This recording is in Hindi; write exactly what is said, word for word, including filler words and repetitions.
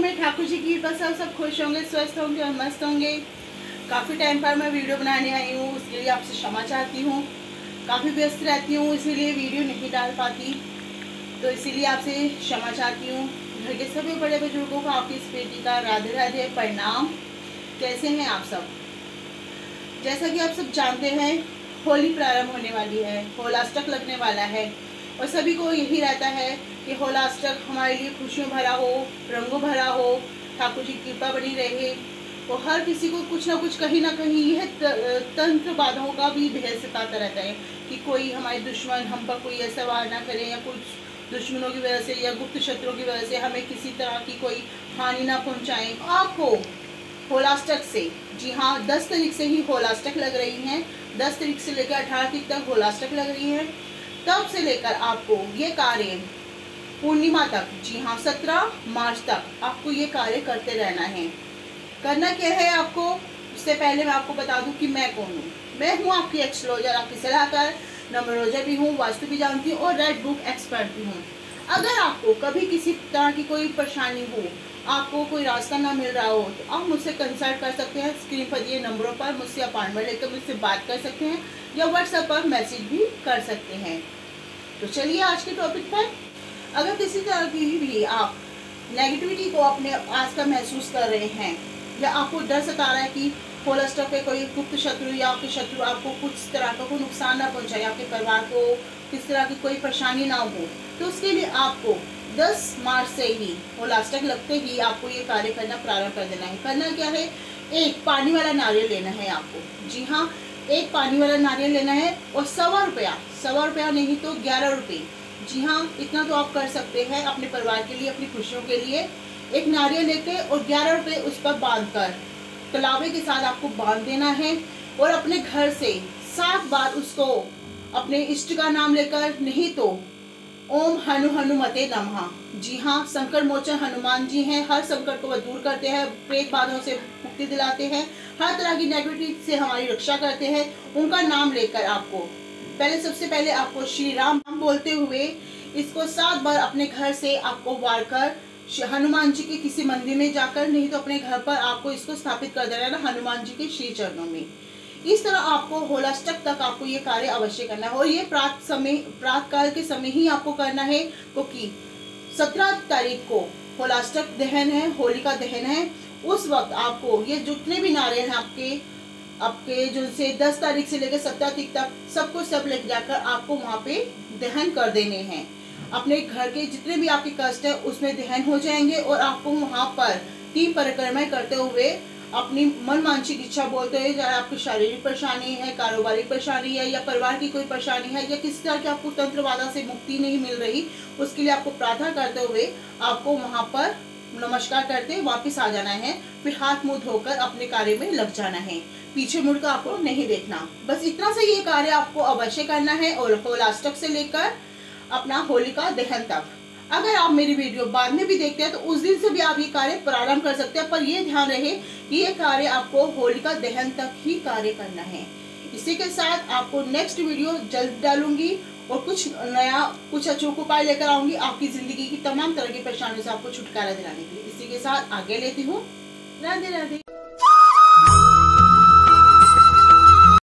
में ठाकुर जी की कृपा से सब खुश होंगे, स्वस्थ होंगे और मस्त होंगे। काफ़ी टाइम पर मैं वीडियो बनाने आई हूँ, उसके लिए आपसे क्षमा चाहती हूँ। काफ़ी व्यस्त रहती हूँ, इसीलिए वीडियो नहीं डाल पाती, तो इसीलिए आपसे क्षमा चाहती हूँ। घर के सभी बड़े बुजुर्गों को आपकी इस बेटी का राधे राधे प्रणाम। कैसे हैं आप सब? जैसा कि आप सब जानते हैं, होली प्रारंभ होने वाली है, होलाष्टक लगने वाला है और सभी को यही रहता है कि होलाष्टक हमारे लिए खुशियों भरा हो, रंगों भरा हो, ठाकुर जी की कृपा बनी रहे। और हर किसी को कुछ ना कुछ कहीं ना कहीं यह तंत्र बाधाओं का भी भय सताता रहता है कि कोई हमारे दुश्मन हम पर कोई ऐसा वार ना करें, या कुछ दुश्मनों की वजह से या गुप्त शत्रुओं की वजह से हमें किसी तरह की कोई हानि ना पहुंचाएं। आपको होलाष्टक से, जी हाँ, दस तारीख से ही होलाष्टक लग रही हैं। दस तारीख से लेकर अठारह तारीख तक होलाष्टक लग रही है। तब से लेकर आपको ये कार्य पूर्णिमा तक, जी हाँ, सत्रह मार्च तक आपको ये कार्य करते रहना है। करना क्या है आपको, उससे पहले मैं आपको बता दूं कि मैं कौन हूँ। मैं हूँ आपकी एस्ट्रोलॉजर, आपकी सलाहकार, न्यूमरोलॉजर भी हूँ, वास्तु भी जानती हूँ और रेड बुक एक्सपर्ट भी हूँ। अगर आपको कभी किसी तरह की कोई परेशानी हो, आपको कोई रास्ता ना मिल रहा हो, तो आप मुझसे कंसल्ट कर सकते हैं। स्क्रीन पर दिए नंबरों पर मुझसे अपॉइंटमेंट लेकर मुझसे बात कर सकते हैं या व्हाट्सएप पर मैसेज भी कर सकते हैं। तो चलिए आज के टॉपिक पर। अगर किसी तरह की भी आप नेगेटिविटी को अपने आस का महसूस कर रहे हैं, या आपको डर सता रहा है कि होलाष्टक पे कोई गुप्त शत्रु या आपके शत्रु आपको कुछ तरह का कोई नुकसान ना पहुंचाए, आपके परिवार को किस तरह की कोई परेशानी ना हो, तो उसके लिए आपको दस मार्च से ही, होलाष्टक लगते ही आपको ये कार्य करना प्रारंभ कर देना है। करना क्या है, एक पानी वाला नारियल लेना है आपको। जी हाँ, एक पानी वाला नारियल लेना है और सवा रुपया सवा रुपया नहीं तो ग्यारह रुपये, जी हाँ, इतना तो आप कर सकते हैं अपने परिवार के लिए, अपनी खुशियों के लिए। एक नारियल लेके और ग्यारह रुपये उस पर बांध कर कलावे के साथ आपको बांध देना है और अपने घर से सात बार उसको अपने इष्ट का नाम लेकर, नहीं तो ओम हनु हनुमते नमः, जी हाँ, संकट मोचन हनुमान जी हैं, हर संकट को वह दूर करते हैं, प्रेत बाधाओं से मुक्ति दिलाते हैं, हर तरह की नेगेटिविटी से हमारी रक्षा करते हैं। उनका नाम लेकर आपको पहले सबसे पहले आपको श्री राम बोलते हुए इसको सात बार अपने घर से आपको वार कर हनुमान जी के किसी मंदिर में जाकर, नहीं तो अपने घर पर आपको इसको स्थापित कर देना है हनुमान जी के श्री चरणों में। इस तरह आपको होलाष्टक तक आपको ये कार्य अवश्य करना है और ये प्रात समय प्रात काल के समय ही आपको करना है, क्योंकि सत्रह तारीख को होलाष्टक दहन है, होलिका दहन है। उस वक्त आपको ये जितने भी नारियल हैं आपके आपके जो से दस तारीख से लेकर सत्रह तारीख तक सबको सब लेकर जाकर आपको वहाँ पे दहन कर देने हैं। अपने घर के जितने भी आपके कष्ट है उसमें दहन हो जाएंगे और आपको वहाँ पर तीन परिक्रमाएं करते हुए अपनी मन मानसिक इच्छा बोलते हुए, चाहे आपकी शारीरिक परेशानी है, कारोबारी परेशानी है, या परिवार की कोई परेशानी है, या किसी तरह की आपको तंत्र बाधा से मुक्ति नहीं मिल रही, उसके लिए आपको प्रार्थना करते हुए आपको वहाँ पर नमस्कार करते वापस आ जाना है। फिर हाथ मुंह धोकर अपने कार्य में लग जाना है, पीछे मुड़कर आपको नहीं देखना। बस इतना से ये कार्य आपको अवश्य करना है और होलाष्टक से लेकर अपना होलिका दहन तक। अगर आप मेरी वीडियो बाद में भी देखते हैं तो उस दिन से भी आप ये कार्य प्रारंभ कर सकते हैं, पर ये ध्यान रहे कि ये कार्य आपको होलिका दहन तक ही कार्य करना है। इसी के साथ आपको नेक्स्ट वीडियो जल्द डालूंगी और कुछ नया, कुछ अचूक उपाय लेकर आऊंगी आपकी जिंदगी की तमाम तरह की परेशानियों से आपको छुटकारा दिलाने के लिए। इसी के साथ आगे लेती हूँ। राधे राधे।